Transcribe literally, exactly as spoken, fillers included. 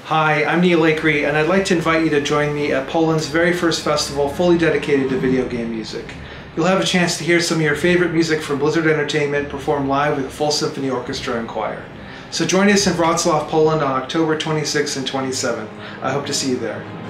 Hi, I'm Neal Acree, and I'd like to invite you to join me at Poland's very first festival fully dedicated to video game music. You'll have a chance to hear some of your favorite music from Blizzard Entertainment performed live with a full symphony orchestra and choir. So join us in Wrocław, Poland on October twenty-sixth and twenty-seventh. I hope to see you there.